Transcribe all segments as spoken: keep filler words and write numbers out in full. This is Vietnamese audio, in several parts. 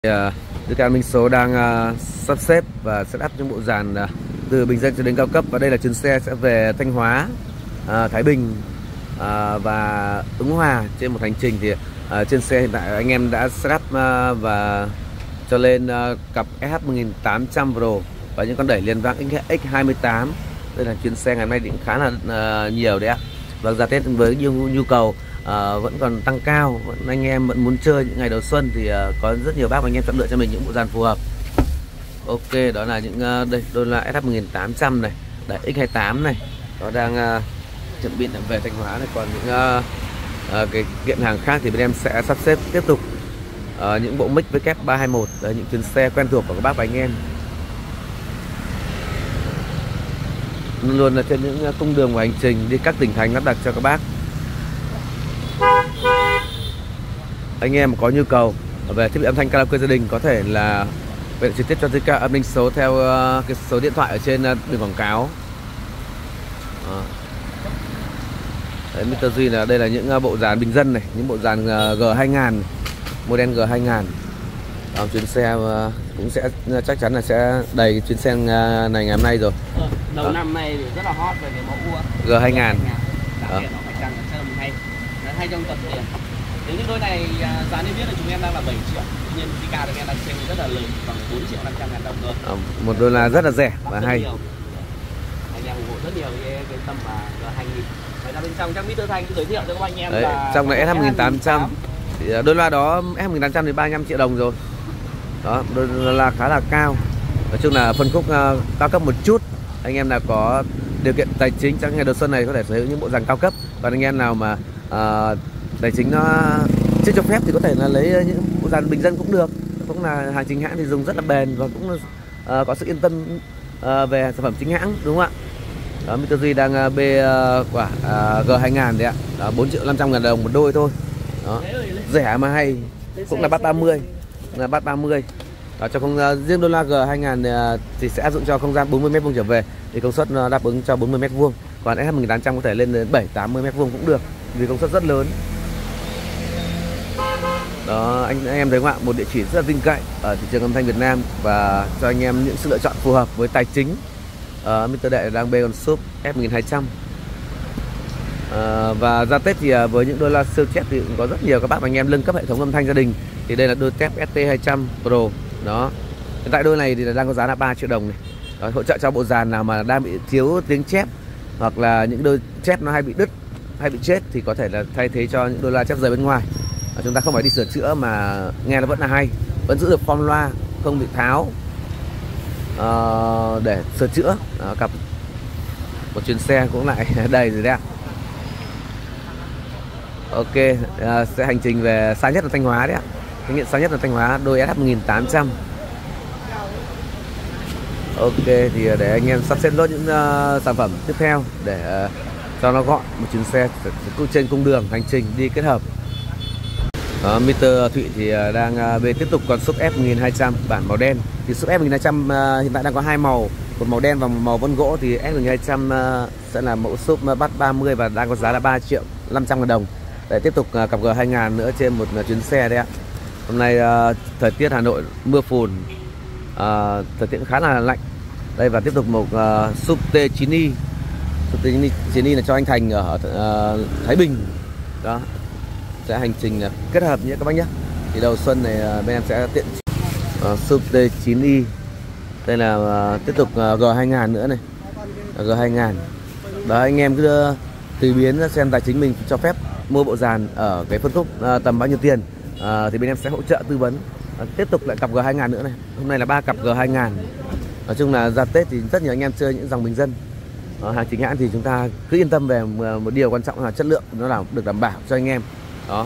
Dự án Minh Số đang uh, sắp xếp và setup những bộ dàn uh, từ bình dân cho đến cao cấp, và đây là chuyến xe sẽ về Thanh Hóa, uh, Thái Bình uh, và Ứng Hòa. Trên một hành trình thì uh, trên xe hiện tại anh em đã setup uh, và cho lên uh, cặp ét hát một nghìn tám trăm Pro và những con đẩy liền vang ích hai mươi tám. Đây là chuyến xe ngày hôm nay cũng khá là uh, nhiều đấy ạ. Và giá Tết với nhiều nhu cầu À, vẫn còn tăng cao, vẫn anh em vẫn muốn chơi những ngày đầu xuân thì uh, có rất nhiều bác anh em chọn lựa cho mình những bộ dàn phù hợp. Ok, đó là những uh, đây đô la ét hát một nghìn tám trăm này, đẩy ích hai mươi tám này, nó đang uh, chuẩn bị về Thanh Hóa này. Còn những uh, uh, cái kiện hàng khác thì bên em sẽ sắp xếp tiếp tục uh, những bộ mic với kép ba hai một, đấy, những chuyến xe quen thuộc của các bác và anh em. Luôn là trên những cung đường và hành trình đi các tỉnh thành lắp đặt cho các bác. Anh em có nhu cầu về thiết bị âm thanh karaoke gia đình có thể là về trực tiếp cho Zika âm Minh Số theo uh, cái số điện thoại ở trên uh, biển quảng cáo. À. Đấy, mít tơ Duy là đây là những uh, bộ dàn bình dân này, những bộ dàn uh, G hai nghìn, model G hai nghìn. Đó, chuyến xe uh, cũng sẽ uh, chắc chắn là sẽ đầy chuyến xe uh, này ngày hôm nay rồi. Ờ, đầu à. năm nay thì rất là hot về cái mẫu G hai nghìn. Hay trong tầm tiền. Nếu như đôi này giá niêm yết là chúng em đang là bảy triệu, tuy nhiên Zika thì em đang xem rất là lớn, khoảng bốn triệu năm trăm ngàn đồng thôi. À, một đô la rất là rẻ và hay. Nhiều. Anh em ủng hộ rất nhiều cái, cái tầm mà G hai nghìn. Đấy là bên trong trong Mr Thanh giới thiệu cho các anh em. Đấy, là trong này ét hát một nghìn tám trăm thì đô la đó ét hát một nghìn tám trăm thì ba mươi lăm triệu đồng rồi. Đó, đô la khá là cao. Nói chung là phân khúc uh, cao cấp một chút. Anh em nào có điều kiện tài chính trong ngày đầu xuân này có thể sở hữu những bộ dàn cao cấp. Còn anh em nào mà uh, tài chính nó chưa cho phép thì có thể là lấy những bộ dàn bình dân cũng được, cũng là hàng chính hãng thì dùng rất là bền và cũng uh, có sự yên tâm uh, về sản phẩm chính hãng, đúng không ạ? Đó, mít tơ Duy đang uh, bê uh, quả uh, G hai nghìn đấy ạ. Đó, bốn triệu năm trăm ngàn đồng một đôi thôi. Đó, rẻ mà hay, cũng là bắt ba mươi, là bắt ba mươi. Đó, cho không uh, riêng đô la G hai nghìn uh, thì sẽ áp dụng cho không gian bốn mươi mét vuông trở về thì công suất uh, đáp ứng cho bốn mươi mét vuông. Còn ét hát một nghìn tám trăm có thể lên đến bảy tám mươi mét vuông cũng được vì công suất rất lớn. Đó, anh, anh em thấy không ạ? Một địa chỉ rất là tin cậy ở thị trường âm thanh Việt Nam và cho anh em những sự lựa chọn phù hợp với tài chính. Uh, mít tơ Đệ đang bê con súp F một nghìn hai trăm. Uh, và ra Tết thì uh, với những đô la siêu chép thì cũng có rất nhiều các bác và anh em nâng cấp hệ thống âm thanh gia đình. Thì đây là đôi tép ét tê hai trăm Pro. Đó. Hiện tại đôi này thì đang có giá là ba triệu đồng này. Đó, hỗ trợ cho bộ dàn nào mà đang bị thiếu tiếng chép hoặc là những đôi chép nó hay bị đứt, hay bị chết thì có thể là thay thế cho những đôi loa chép rời bên ngoài. À, chúng ta không phải đi sửa chữa mà nghe nó vẫn là hay, vẫn giữ được form loa, không bị tháo à, để sửa chữa. À, cặp một chuyến xe cũng lại đầy rồi đấy ạ. Ok, à, sẽ hành trình về xa nhất là Thanh Hóa đấy ạ. Kinh nghiệm xa nhất là Thanh Hóa, đôi ét hát một nghìn tám trăm. Ok, thì để anh em sắp xếp nốt những uh, sản phẩm tiếp theo để uh, cho nó gọn. Một chuyến xe trên cung đường hành trình đi kết hợp. Đó, mít tơ Thụy thì uh, đang uh, về tiếp tục còn súp F một nghìn hai trăm bản màu đen. Thì súp F một nghìn hai trăm uh, hiện tại đang có hai màu, một màu đen và một màu vân gỗ. Thì F một nghìn hai trăm uh, sẽ là mẫu súp uh, bắt ba mươi và đang có giá là ba triệu năm trăm ngàn đồng. Để tiếp tục uh, cặp G hai nghìn nữa trên một uh, chuyến xe đấy ạ. Hôm nay uh, thời tiết Hà Nội mưa phùn, uh, thời tiết khá là lạnh. Đây và tiếp tục một uh, súp T chín i. Súp T chín i là cho anh Thành ở uh, Thái Bình. Đó, sẽ hành trình uh, kết hợp nhé các bác nhé. Thì đầu xuân này uh, bên em sẽ tiện uh, súp T chín i. Đây là uh, tiếp tục uh, G hai nghìn nữa này, uh, G hai nghìn. Đó, anh em cứ uh, tùy biến xem tài chính mình cho phép mua bộ dàn ở cái phân khúc uh, tầm bao nhiêu tiền, uh, thì bên em sẽ hỗ trợ tư vấn. Uh, tiếp tục lại cặp G hai nghìn nữa này. Hôm nay là ba cặp G hai nghìn. Nói chung là ra Tết thì rất nhiều anh em chơi những dòng bình dân. Đó, hàng chính hãng thì chúng ta cứ yên tâm về một điều quan trọng là chất lượng nó là được đảm bảo cho anh em. Đó.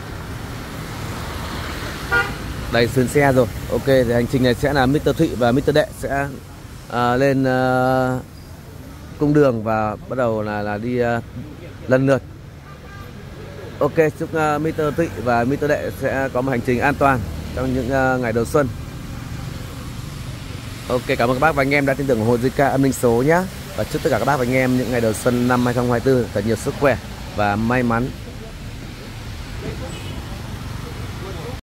Đây sườn xe rồi. Ok, thì hành trình này sẽ là mít tơ Thụy và mít tơ Đệ sẽ uh, lên uh, cung đường và bắt đầu là là đi uh, lần lượt. Ok, chúc uh, mít tơ Thụy và mít tơ Đệ sẽ có một hành trình an toàn trong những uh, ngày đầu xuân. Ok, cảm ơn các bác và anh em đã tin tưởng ủng hộ Zika âm Minh Số nhé. Và chúc tất cả các bác và anh em những ngày đầu xuân năm hai không hai tư thật nhiều sức khỏe và may mắn.